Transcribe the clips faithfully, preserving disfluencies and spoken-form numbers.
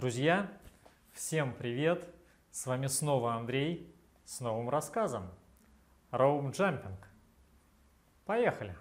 Друзья, всем привет! С вами снова Андрей с новым рассказом Rope Jumping. Поехали!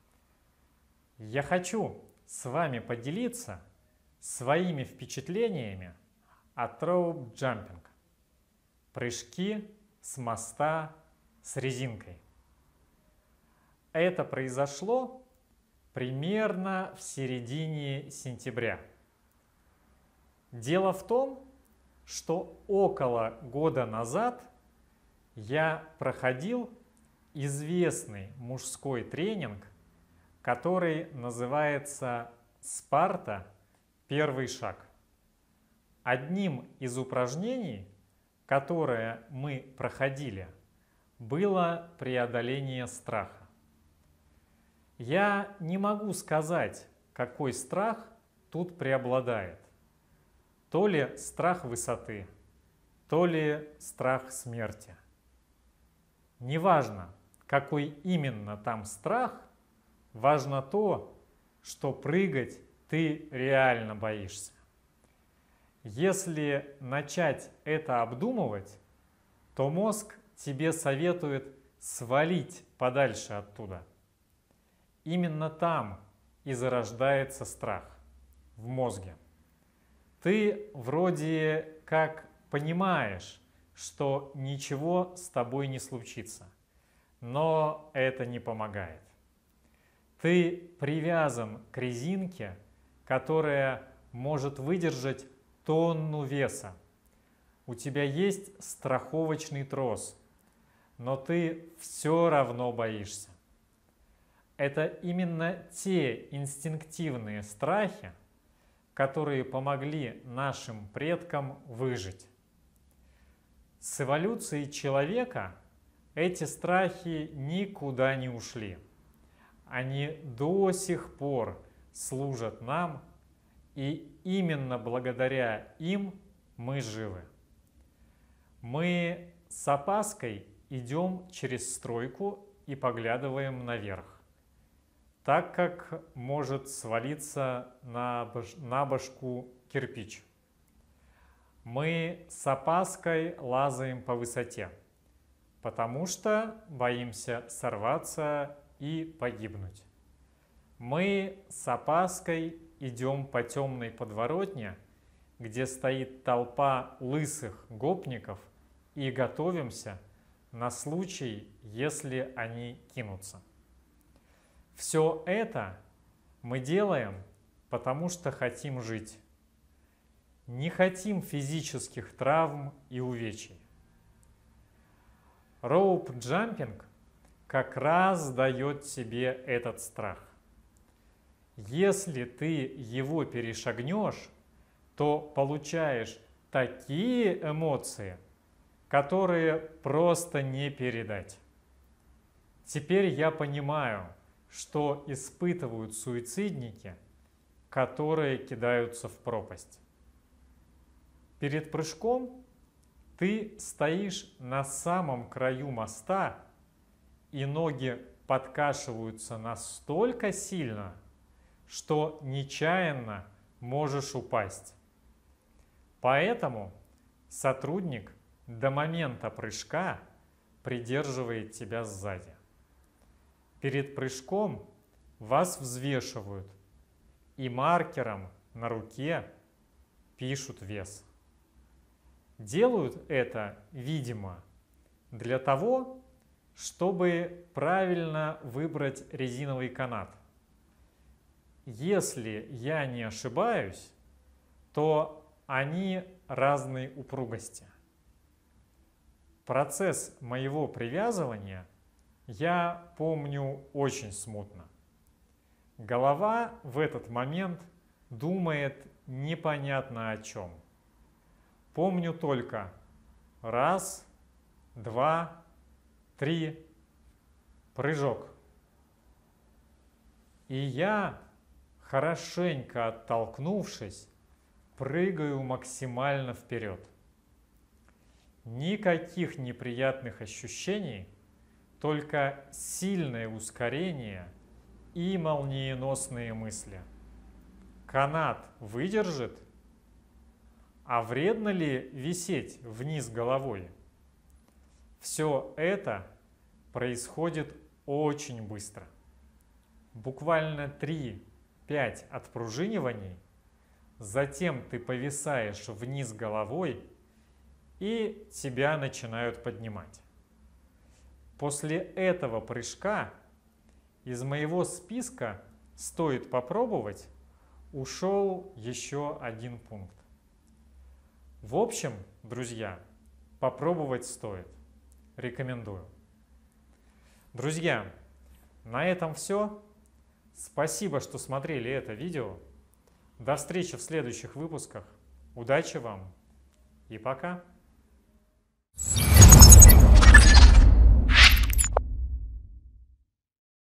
Я хочу с вами поделиться своими впечатлениями от Rope Jumping. Прыжки с моста с резинкой. Это произошло примерно в середине сентября. Дело в том, что около года назад я проходил известный мужской тренинг, который называется «Спарта. Первый шаг». Одним из упражнений, которое мы проходили, было преодоление страха. Я не могу сказать, какой страх тут преобладает. То ли страх высоты, то ли страх смерти. Неважно, какой именно там страх, важно то, что прыгать ты реально боишься. Если начать это обдумывать, то мозг тебе советует свалить подальше оттуда. Именно там и зарождается страх, в мозге. Ты вроде как понимаешь, что ничего с тобой не случится, но это не помогает. Ты привязан к резинке, которая может выдержать тонну веса. У тебя есть страховочный трос, но ты все равно боишься. Это именно те инстинктивные страхи, которые помогли нашим предкам выжить. С эволюцией человека эти страхи никуда не ушли. Они до сих пор служат нам, и именно благодаря им мы живы. Мы с опаской идем через стройку и поглядываем наверх, так как может свалиться на, баш... на башку кирпич. Мы с опаской лазаем по высоте, потому что боимся сорваться и погибнуть. Мы с опаской идем по темной подворотне, где стоит толпа лысых гопников, и готовимся на случай, если они кинутся. Все это мы делаем, потому что хотим жить. Не хотим физических травм и увечий. Rope Jumping как раз дает тебе этот страх. Если ты его перешагнешь, то получаешь такие эмоции, которые просто не передать. Теперь я понимаю, что испытывают суицидники, которые кидаются в пропасть. Перед прыжком ты стоишь на самом краю моста, и ноги подкашиваются настолько сильно, что нечаянно можешь упасть. Поэтому сотрудник до момента прыжка придерживает тебя сзади. Перед прыжком вас взвешивают и маркером на руке пишут вес. Делают это, видимо, для того, чтобы правильно выбрать резиновый канат. Если я не ошибаюсь, то они разной упругости. Процесс моего привязывания я помню очень смутно. Голова в этот момент думает непонятно о чем. Помню только раз, два, три, прыжок. И я, хорошенько оттолкнувшись, прыгаю максимально вперед. Никаких неприятных ощущений, только сильное ускорение и молниеносные мысли. Канат выдержит? А вредно ли висеть вниз головой? Все это происходит очень быстро. Буквально три-пять отпружиниваний, затем ты повисаешь вниз головой и тебя начинают поднимать. После этого прыжка из моего списка «стоит попробовать» ушел еще один пункт. В общем, друзья, попробовать стоит. Рекомендую. Друзья, на этом все. Спасибо, что смотрели это видео. До встречи в следующих выпусках. Удачи вам и пока!